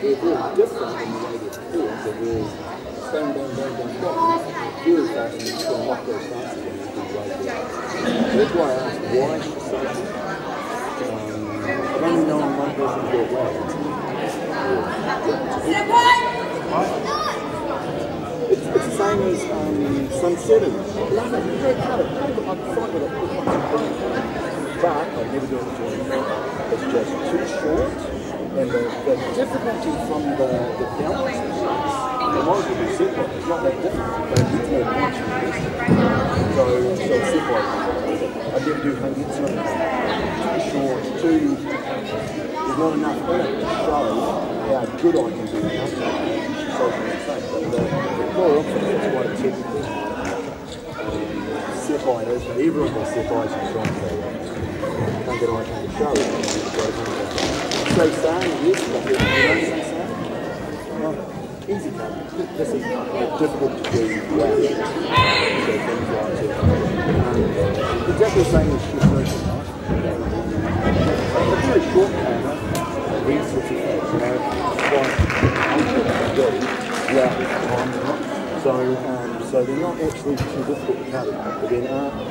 they're very different in the way they're performed. They're very bang, bang, bang, bang, bang. Very fast, and you just got to lock those stances and you do right there. So that's why I asked why she's so good. I've only known one person do it well. It's the same as Sun 7. Love it, great colour. I'd fight with it. But I'd never do it with joint. It's just too short, and the difficulty from the balance the most of the sepai, it's not that difficult, but it's more punch and rest. So sepai, I'd never do hangitsu. Too short, there's not enough in it to show how good I can do the punch. So but the core option is quite technical. Sepai is, but everyone does sepai in Toronto. Can't get on to show it. Say saying, yes, but you don't say saying. No. Easy come. This is difficult to do well. So things like that. Exactly the same as shift motion, right? It's very short camera. These sorts of things, you know, quite uncomfortable to do without time or not. So they're not actually too difficult to cover, but then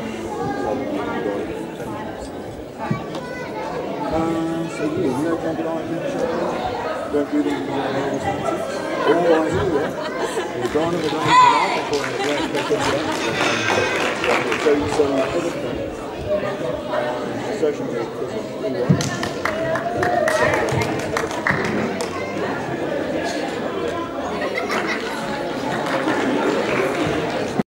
so yeah, you know, can't get on don't do them because all I hear, we're gone and we're going tonight, I'm calling it right back into so everything, social media, anyway.